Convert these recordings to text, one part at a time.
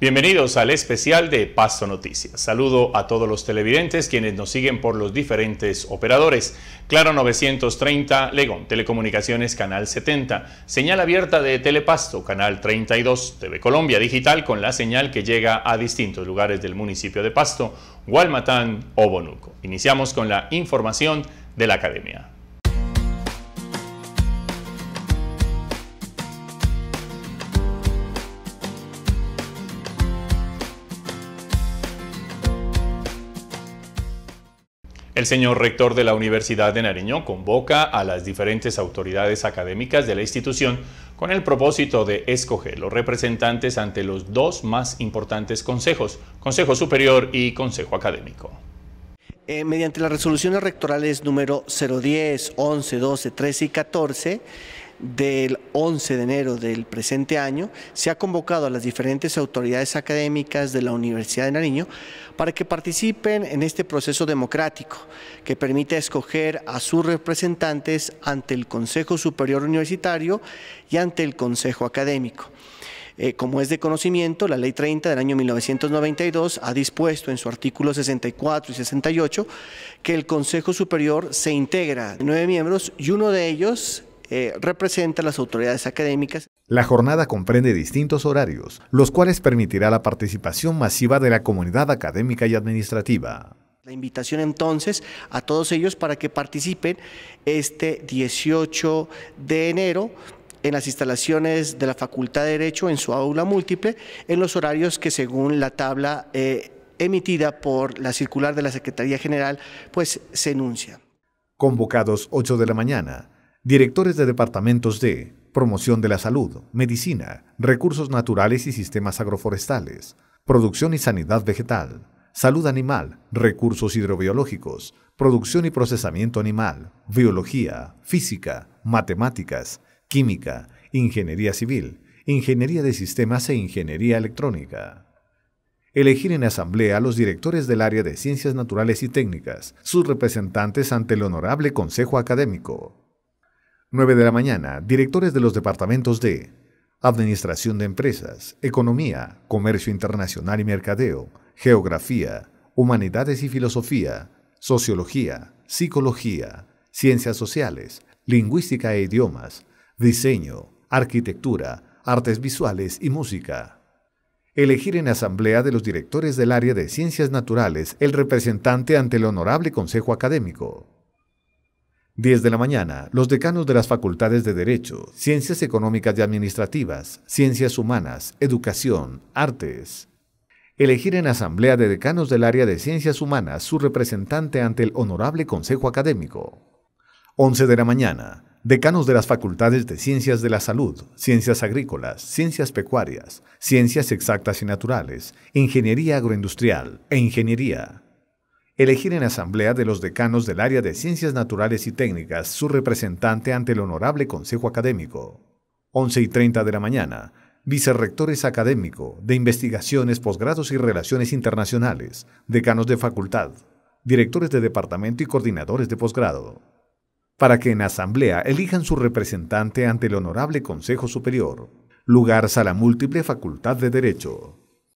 Bienvenidos al especial de Pasto Noticias. Saludo a todos los televidentes quienes nos siguen por los diferentes operadores. Claro 930, Legón Telecomunicaciones, Canal 70, señal abierta de Telepasto, Canal 32, TV Colombia Digital con la señal que llega a distintos lugares del municipio de Pasto, Gualmatán o Bonuco. Iniciamos con la información de la Academia. El señor rector de la Universidad de Nariño convoca a las diferentes autoridades académicas de la institución con el propósito de escoger los representantes ante los dos más importantes consejos, Consejo Superior y Consejo Académico. Mediante las resoluciones rectorales número 010, 11, 12, 13 y 14, del 11 de enero del presente año, se ha convocado a las diferentes autoridades académicas de la Universidad de Nariño para que participen en este proceso democrático que permite escoger a sus representantes ante el Consejo Superior Universitario y ante el Consejo Académico. Como es de conocimiento, la Ley 30 del año 1992 ha dispuesto en su artículo 64 y 68 que el Consejo Superior se integra de 9 miembros y uno de ellos representa a las autoridades académicas. La jornada comprende distintos horarios, los cuales permitirá la participación masiva de la comunidad académica y administrativa. La invitación entonces a todos ellos para que participen este 18 de enero en las instalaciones de la Facultad de Derecho en su aula múltiple, en los horarios que según la tabla emitida por la circular de la Secretaría General, pues se enuncia. Convocados 8 de la mañana. Directores de departamentos de Promoción de la Salud, Medicina, Recursos Naturales y Sistemas Agroforestales, Producción y Sanidad Vegetal, Salud Animal, Recursos Hidrobiológicos, Producción y Procesamiento Animal, Biología, Física, Matemáticas, Química, Ingeniería Civil, Ingeniería de Sistemas e Ingeniería Electrónica. Elegir en asamblea a los directores del área de Ciencias Naturales y Técnicas, sus representantes ante el Honorable Consejo Académico. 9 de la mañana, directores de los departamentos de Administración de Empresas, Economía, Comercio Internacional y Mercadeo, Geografía, Humanidades y Filosofía, Sociología, Psicología, Ciencias Sociales, Lingüística e Idiomas, Diseño, Arquitectura, Artes Visuales y Música. Elegir en asamblea de los directores del área de Ciencias Naturales el representante ante el Honorable Consejo Académico. 10 de la mañana, los decanos de las facultades de Derecho, Ciencias Económicas y Administrativas, Ciencias Humanas, Educación, Artes. Elegir en asamblea de decanos del área de Ciencias Humanas su representante ante el Honorable Consejo Académico. 11 de la mañana, decanos de las facultades de Ciencias de la Salud, Ciencias Agrícolas, Ciencias Pecuarias, Ciencias Exactas y Naturales, Ingeniería Agroindustrial e Ingeniería. Elegir en asamblea de los decanos del área de Ciencias Naturales y Técnicas su representante ante el Honorable Consejo Académico. 11:30 de la mañana, vicerrectores académico de Investigaciones, Posgrados y Relaciones Internacionales, decanos de facultad, directores de departamento y coordinadores de posgrado, para que en asamblea elijan su representante ante el Honorable Consejo Superior. Lugar Sala Múltiple, Facultad de Derecho.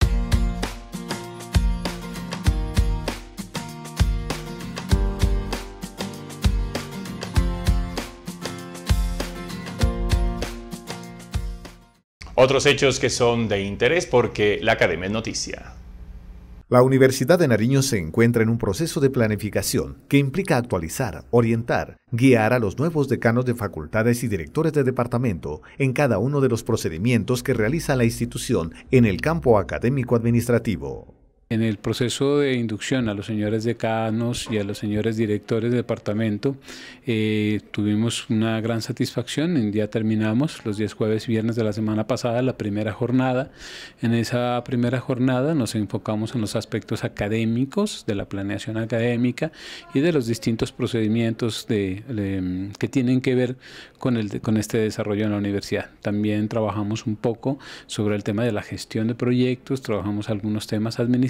Otros hechos que son de interés porque la Academia es noticia. La Universidad de Nariño se encuentra en un proceso de planificación que implica actualizar, orientar, guiar a los nuevos decanos de facultades y directores de departamento en cada uno de los procedimientos que realiza la institución en el campo académico-administrativo. En el proceso de inducción a los señores decanos y a los señores directores de departamento tuvimos una gran satisfacción. Ya terminamos los días jueves y viernes de la semana pasada la primera jornada. En esa primera jornada nos enfocamos en los aspectos académicos de la planeación académica y de los distintos procedimientos que tienen que ver con este desarrollo en la universidad. También trabajamos un poco sobre el tema de la gestión de proyectos, trabajamos algunos temas administrativos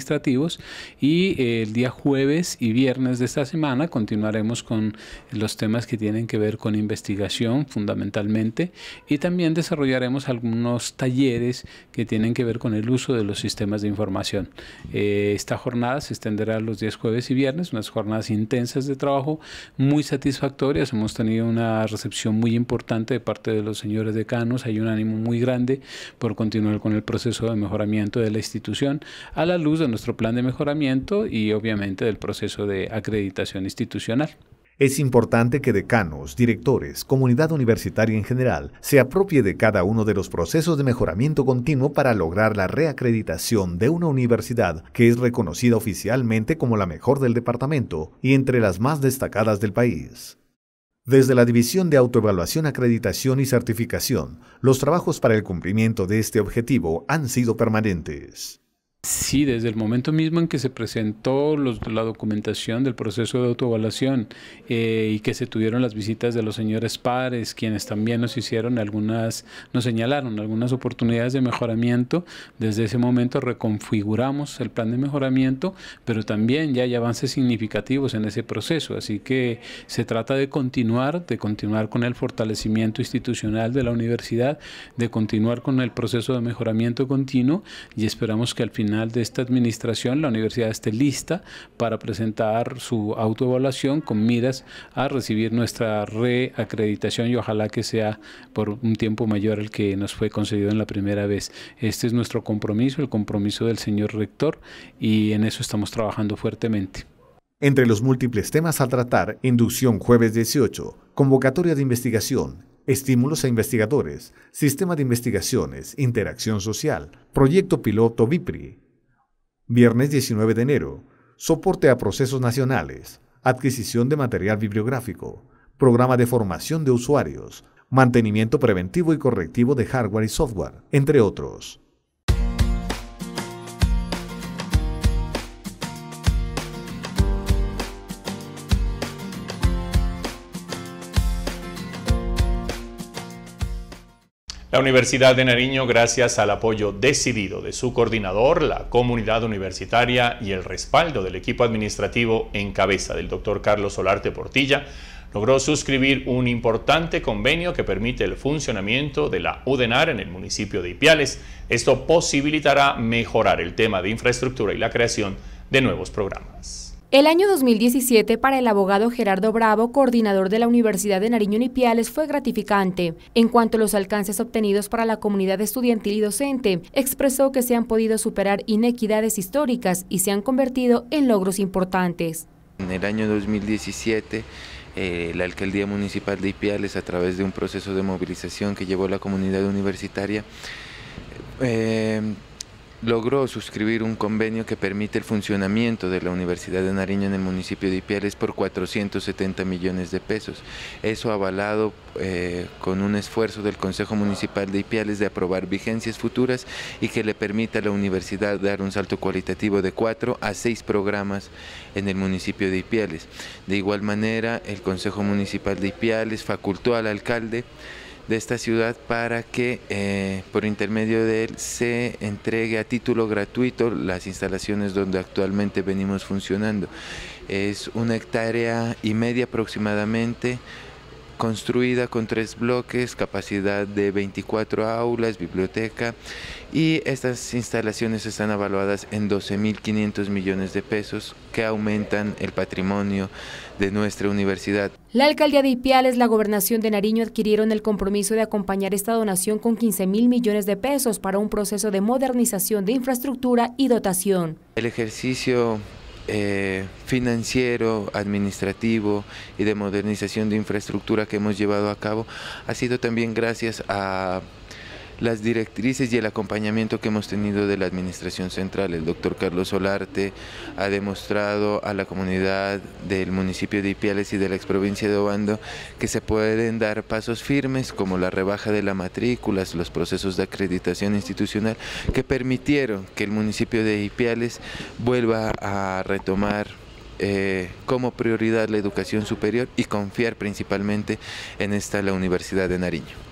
administrativos, y el día jueves y viernes de esta semana continuaremos con los temas que tienen que ver con investigación fundamentalmente, y también desarrollaremos algunos talleres que tienen que ver con el uso de los sistemas de información. Esta jornada se extenderá los días jueves y viernes, unas jornadas intensas de trabajo muy satisfactorias. Hemos tenido una recepción muy importante de parte de los señores decanos. Hay un ánimo muy grande por continuar con el proceso de mejoramiento de la institución a la luz de nuestro plan de mejoramiento y obviamente del proceso de acreditación institucional. Es importante que decanos, directores, comunidad universitaria en general se apropie de cada uno de los procesos de mejoramiento continuo para lograr la reacreditación de una universidad que es reconocida oficialmente como la mejor del departamento y entre las más destacadas del país. Desde la División de Autoevaluación, Acreditación y Certificación, los trabajos para el cumplimiento de este objetivo han sido permanentes. Sí, desde el momento mismo en que se presentó la documentación del proceso de autoevaluación y que se tuvieron las visitas de los señores pares, quienes también nos señalaron algunas oportunidades de mejoramiento, desde ese momento reconfiguramos el plan de mejoramiento, pero también ya hay avances significativos en ese proceso, así que se trata de continuar con el fortalecimiento institucional de la universidad, de continuar con el proceso de mejoramiento continuo, y esperamos que al final de esta administración la universidad esté lista para presentar su autoevaluación con miras a recibir nuestra reacreditación, y ojalá que sea por un tiempo mayor al que nos fue concedido en la primera vez. Este es nuestro compromiso, el compromiso del señor rector, y en eso estamos trabajando fuertemente. Entre los múltiples temas a tratar, inducción jueves 18, convocatoria de investigación, estímulos a investigadores, sistema de investigaciones, interacción social, proyecto piloto BIPRI. Viernes 19 de enero, soporte a procesos nacionales, adquisición de material bibliográfico, programa de formación de usuarios, mantenimiento preventivo y correctivo de hardware y software, entre otros. La Universidad de Nariño, gracias al apoyo decidido de su coordinador, la comunidad universitaria y el respaldo del equipo administrativo en cabeza del doctor Carlos Solarte Portilla, logró suscribir un importante convenio que permite el funcionamiento de la UDENAR en el municipio de Ipiales. Esto posibilitará mejorar el tema de infraestructura y la creación de nuevos programas. El año 2017 para el abogado Gerardo Bravo, coordinador de la Universidad de Nariño en Ipiales, fue gratificante. En cuanto a los alcances obtenidos para la comunidad estudiantil y docente, expresó que se han podido superar inequidades históricas y se han convertido en logros importantes. En el año 2017, la Alcaldía Municipal de Ipiales, a través de un proceso de movilización que llevó la comunidad universitaria, logró suscribir un convenio que permite el funcionamiento de la Universidad de Nariño en el municipio de Ipiales por 470 millones de pesos. Eso avalado con un esfuerzo del Consejo Municipal de Ipiales de aprobar vigencias futuras y que le permita a la universidad dar un salto cualitativo de 4 a 6 programas en el municipio de Ipiales. De igual manera, el Consejo Municipal de Ipiales facultó al alcalde de esta ciudad para que por intermedio de él se entregue a título gratuito las instalaciones donde actualmente venimos funcionando. Es 1,5 hectáreas aproximadamente, construida con 3 bloques, capacidad de 24 aulas, biblioteca, y estas instalaciones están evaluadas en 12.500 millones de pesos que aumentan el patrimonio de nuestra universidad. La Alcaldía de Ipiales, la Gobernación de Nariño adquirieron el compromiso de acompañar esta donación con 15.000 millones de pesos para un proceso de modernización de infraestructura y dotación. El ejercicio financiero, administrativo y de modernización de infraestructura que hemos llevado a cabo ha sido también gracias a las directrices y el acompañamiento que hemos tenido de la Administración Central. El doctor Carlos Solarte ha demostrado a la comunidad del municipio de Ipiales y de la exprovincia de Obando que se pueden dar pasos firmes como la rebaja de las matrículas, los procesos de acreditación institucional que permitieron que el municipio de Ipiales vuelva a retomar como prioridad la educación superior y confiar principalmente en la Universidad de Nariño.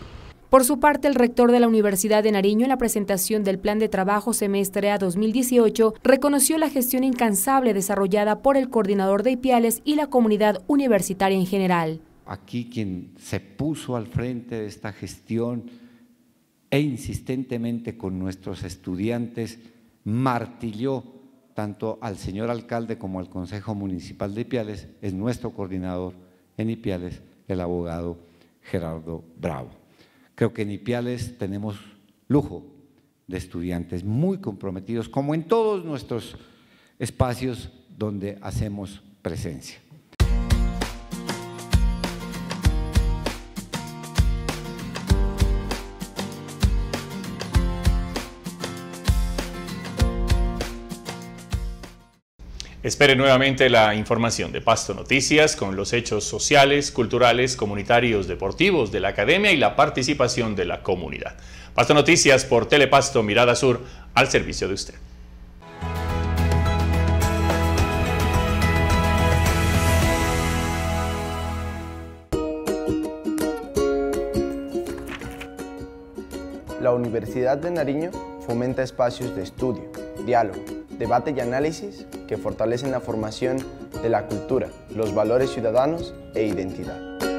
Por su parte, el rector de la Universidad de Nariño, en la presentación del Plan de Trabajo Semestre A 2018, reconoció la gestión incansable desarrollada por el coordinador de IPIALES y la comunidad universitaria en general. Aquí quien se puso al frente de esta gestión e insistentemente con nuestros estudiantes martilló tanto al señor alcalde como al Consejo Municipal de Ipiales, es nuestro coordinador en Ipiales, el abogado Gerardo Bravo. Creo que en Ipiales tenemos lujo de estudiantes muy comprometidos, como en todos nuestros espacios donde hacemos presencia. Espere nuevamente la información de Pasto Noticias con los hechos sociales, culturales, comunitarios, deportivos de la academia y la participación de la comunidad. Pasto Noticias por Telepasto Mirada Sur, al servicio de usted. La Universidad de Nariño fomenta espacios de estudio, diálogo, debate y análisis que fortalecen la formación de la cultura, los valores ciudadanos e identidad.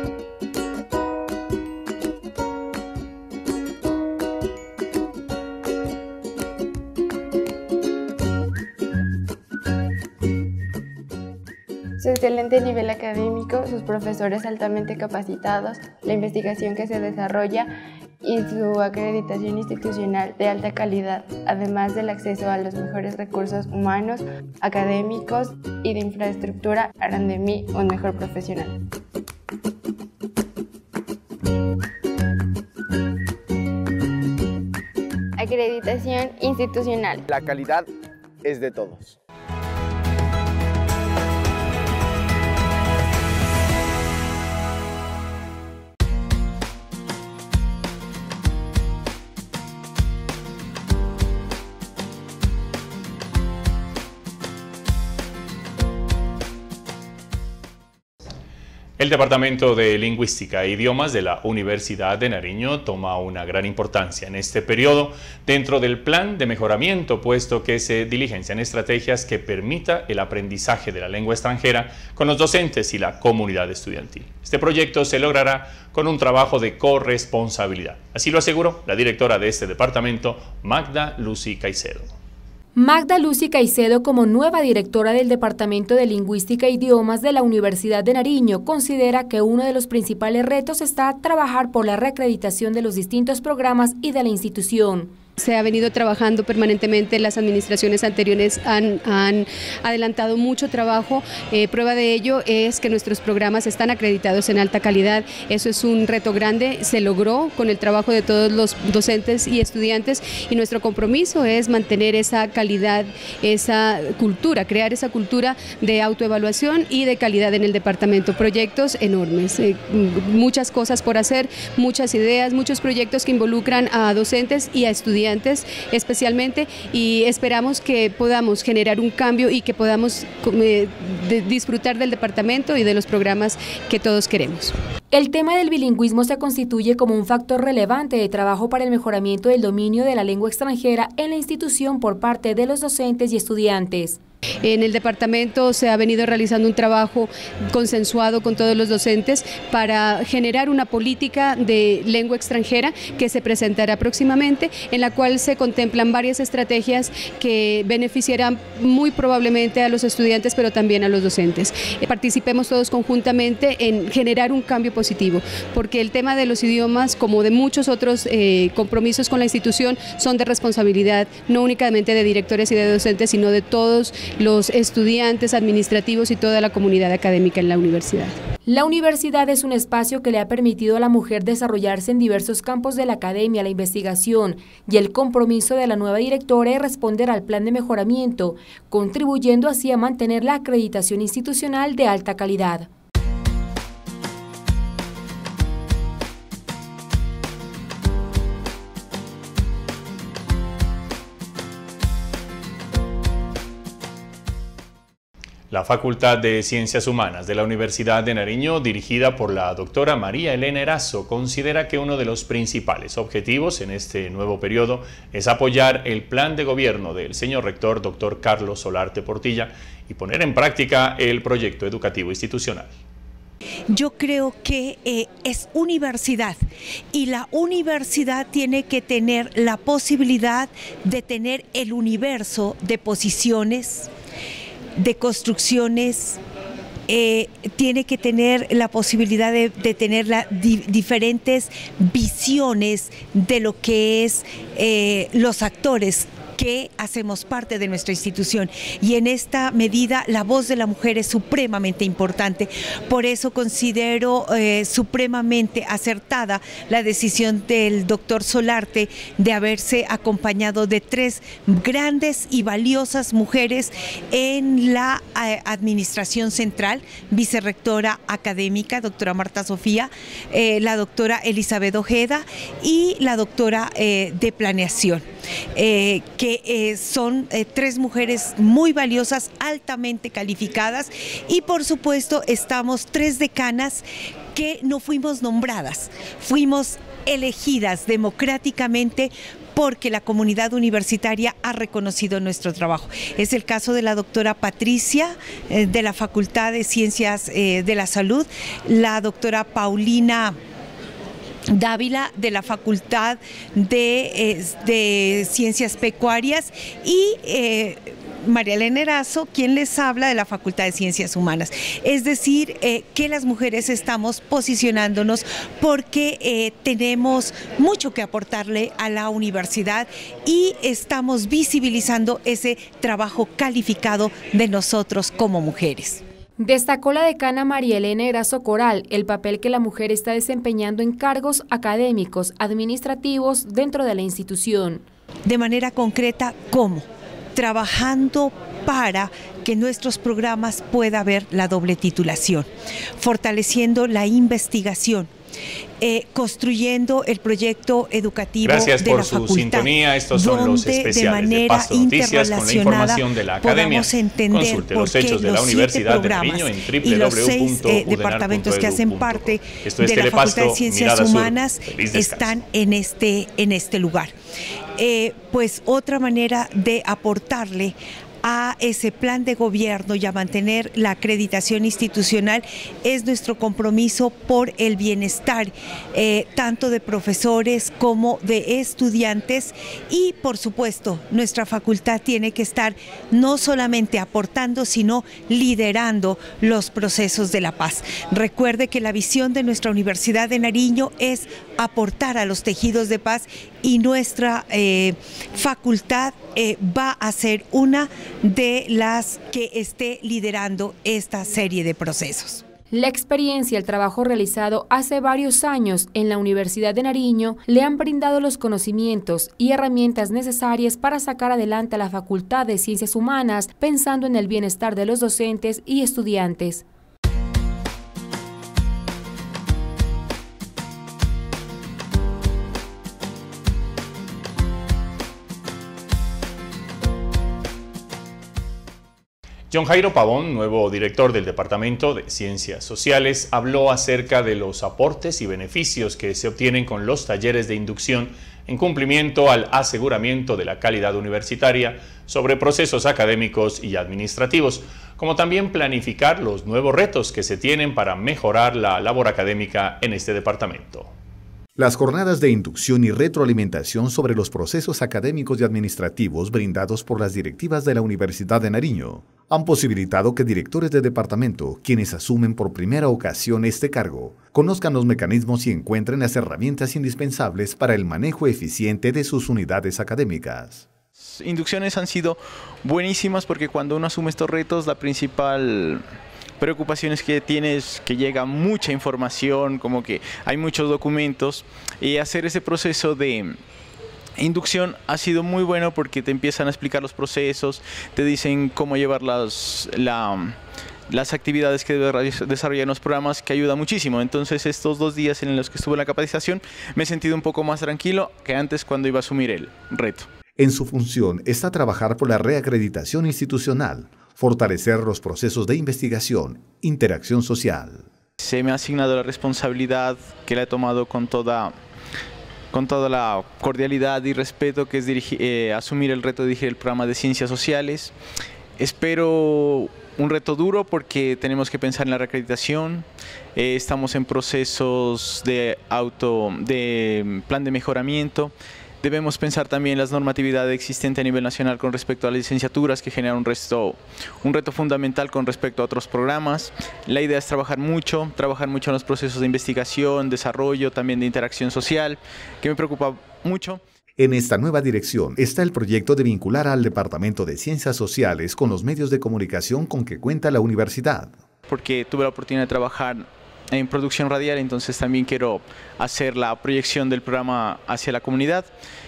Su excelente nivel académico, sus profesores altamente capacitados, la investigación que se desarrolla y su acreditación institucional de alta calidad, además del acceso a los mejores recursos humanos, académicos y de infraestructura, harán de mí un mejor profesional. Acreditación institucional. La calidad es de todos. El Departamento de Lingüística e Idiomas de la Universidad de Nariño toma una gran importancia en este periodo dentro del plan de mejoramiento, puesto que se diligencian estrategias que permita el aprendizaje de la lengua extranjera con los docentes y la comunidad estudiantil. Este proyecto se logrará con un trabajo de corresponsabilidad. Así lo aseguró la directora de este departamento, Magda Lucy Caicedo. Magda Lucy Caicedo, como nueva directora del Departamento de Lingüística e Idiomas de la Universidad de Nariño, considera que uno de los principales retos está trabajar por la reacreditación de los distintos programas y de la institución. Se ha venido trabajando permanentemente, las administraciones anteriores han adelantado mucho trabajo, prueba de ello es que nuestros programas están acreditados en alta calidad, eso es un reto grande, se logró con el trabajo de todos los docentes y estudiantes y nuestro compromiso es mantener esa calidad, esa cultura, crear esa cultura de autoevaluación y de calidad en el departamento, proyectos enormes, muchas cosas por hacer, muchas ideas, muchos proyectos que involucran a docentes y a estudiantes especialmente y esperamos que podamos generar un cambio y que podamos disfrutar del departamento y de los programas que todos queremos. El tema del bilingüismo se constituye como un factor relevante de trabajo para el mejoramiento del dominio de la lengua extranjera en la institución por parte de los docentes y estudiantes. En el departamento se ha venido realizando un trabajo consensuado con todos los docentes para generar una política de lengua extranjera que se presentará próximamente, en la cual se contemplan varias estrategias que beneficiarán muy probablemente a los estudiantes, pero también a los docentes. Participemos todos conjuntamente en generar un cambio positivo, porque el tema de los idiomas, como de muchos otros compromisos con la institución, son de responsabilidad no únicamente de directores y de docentes, sino de todos los estudiantes, administrativos y toda la comunidad académica en la universidad. La universidad es un espacio que le ha permitido a la mujer desarrollarse en diversos campos de la academia, la investigación y el compromiso de la nueva directora es responder al plan de mejoramiento, contribuyendo así a mantener la acreditación institucional de alta calidad. La Facultad de Ciencias Humanas de la Universidad de Nariño, dirigida por la doctora María Elena Erazo, considera que uno de los principales objetivos en este nuevo periodo es apoyar el plan de gobierno del señor rector, doctor Carlos Solarte Portilla, y poner en práctica el proyecto educativo institucional. Yo creo que es universidad y la universidad tiene que tener la posibilidad de tener el universo de posiciones, de construcciones, tiene que tener la posibilidad de tener diferentes visiones de lo que es los actores que hacemos parte de nuestra institución, y en esta medida la voz de la mujer es supremamente importante. Por eso considero supremamente acertada la decisión del doctor Solarte de haberse acompañado de 3 grandes y valiosas mujeres en la administración central: vicerrectora académica, doctora Marta Sofía, la doctora Elizabeth Ojeda y la doctora de planeación, que son 3 mujeres muy valiosas, altamente calificadas, y por supuesto estamos 3 decanas que no fuimos nombradas, fuimos elegidas democráticamente porque la comunidad universitaria ha reconocido nuestro trabajo. Es el caso de la doctora Patricia, de la Facultad de Ciencias de la Salud, la doctora Paulina Dávila, de la Facultad de Ciencias Pecuarias, y María Elena Erazo, quien les habla, de la Facultad de Ciencias Humanas. Es decir, que las mujeres estamos posicionándonos porque tenemos mucho que aportarle a la universidad y estamos visibilizando ese trabajo calificado de nosotros como mujeres. Destacó la decana María Elena Erazo Coral el papel que la mujer está desempeñando en cargos académicos, administrativos dentro de la institución. De manera concreta, ¿cómo? Trabajando para que nuestros programas pueda haber la doble titulación, fortaleciendo la investigación, construyendo el proyecto educativo de la facultad. Gracias por su sintonía. Estos son los especiales de Pasto Noticias con la información de la academia. Consulte los hechos de la Universidad de Nariño en www.udenar.edu.co. departamentos que hacen parte de la Facultad de Ciencias Humanas están en este lugar. Pues otra manera de aportarle a ese plan de gobierno y a mantener la acreditación institucional es nuestro compromiso por el bienestar tanto de profesores como de estudiantes, y por supuesto nuestra facultad tiene que estar no solamente aportando sino liderando los procesos de la paz. Recuerde que la visión de nuestra Universidad de Nariño es aportar a los tejidos de paz, y nuestra facultad va a ser una de las que esté liderando esta serie de procesos. La experiencia y el trabajo realizado hace varios años en la Universidad de Nariño le han brindado los conocimientos y herramientas necesarias para sacar adelante a la Facultad de Ciencias Humanas, pensando en el bienestar de los docentes y estudiantes. John Jairo Pavón, nuevo director del Departamento de Ciencias Sociales, habló acerca de los aportes y beneficios que se obtienen con los talleres de inducción en cumplimiento al aseguramiento de la calidad universitaria sobre procesos académicos y administrativos, como también planificar los nuevos retos que se tienen para mejorar la labor académica en este departamento. Las jornadas de inducción y retroalimentación sobre los procesos académicos y administrativos brindados por las directivas de la Universidad de Nariño han posibilitado que directores de departamento, quienes asumen por primera ocasión este cargo, conozcan los mecanismos y encuentren las herramientas indispensables para el manejo eficiente de sus unidades académicas. Inducciones han sido buenísimas porque cuando uno asume estos retos, la principal preocupaciones que tienes, que llega mucha información, como que hay muchos documentos, y hacer ese proceso de inducción ha sido muy bueno porque te empiezan a explicar los procesos, te dicen cómo llevar las actividades que debe desarrollar los programas, que ayuda muchísimo. Entonces estos 2 días en los que estuve en la capacitación me he sentido un poco más tranquilo que antes cuando iba a asumir el reto. En su función está trabajar por la reacreditación institucional, fortalecer los procesos de investigación, interacción social. Se me ha asignado la responsabilidad que la he tomado con toda la cordialidad y respeto, que es asumir el reto de dirigir el programa de Ciencias Sociales. Espero un reto duro porque tenemos que pensar en la reacreditación. Estamos en procesos de plan de mejoramiento. Debemos pensar también en la normatividad existente a nivel nacional con respecto a las licenciaturas, que genera un reto fundamental con respecto a otros programas. La idea es trabajar mucho en los procesos de investigación, desarrollo, también de interacción social, que me preocupa mucho. En esta nueva dirección está el proyecto de vincular al Departamento de Ciencias Sociales con los medios de comunicación con que cuenta la universidad. Porque tuve la oportunidad de trabajar en producción radial, entonces también quiero hacer la proyección del programa hacia la comunidad.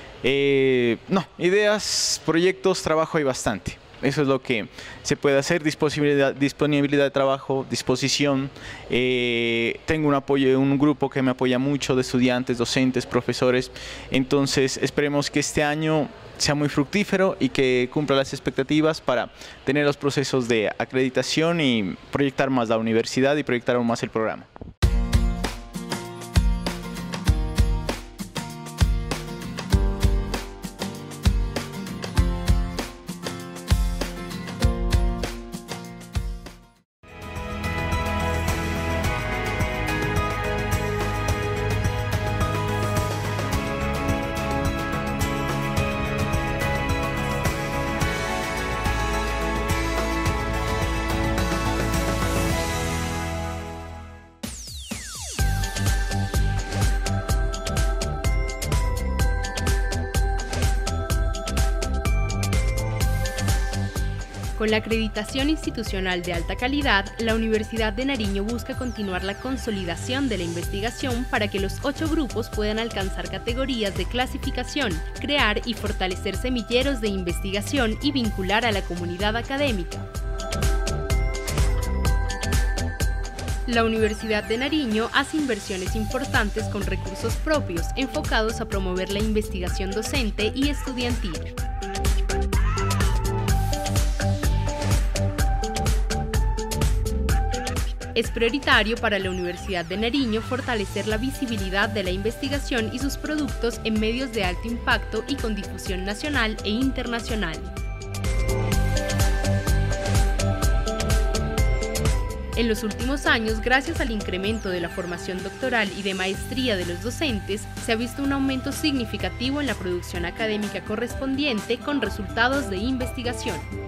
Ideas, proyectos, trabajo hay bastante. Eso es lo que se puede hacer, disponibilidad de trabajo, disposición. Tengo un grupo que me apoya mucho de estudiantes, docentes, profesores. Entonces esperemos que este año sea muy fructífero y que cumpla las expectativas para tener los procesos de acreditación y proyectar más la universidad y proyectar aún más el programa. Con la acreditación institucional de alta calidad, la Universidad de Nariño busca continuar la consolidación de la investigación para que los 8 grupos puedan alcanzar categorías de clasificación, crear y fortalecer semilleros de investigación y vincular a la comunidad académica. La Universidad de Nariño hace inversiones importantes con recursos propios enfocados a promover la investigación docente y estudiantil. Es prioritario para la Universidad de Nariño fortalecer la visibilidad de la investigación y sus productos en medios de alto impacto y con difusión nacional e internacional. En los últimos años, gracias al incremento de la formación doctoral y de maestría de los docentes, se ha visto un aumento significativo en la producción académica correspondiente con resultados de investigación.